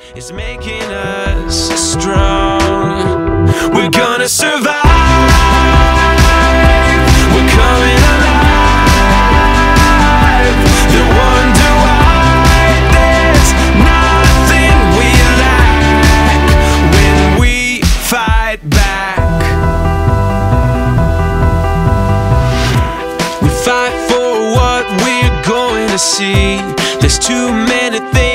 is making us strong. We're gonna survive. We're coming alive. They wonder why there's nothing we lack when we fight back. We fight for what we're going to see. There's too many things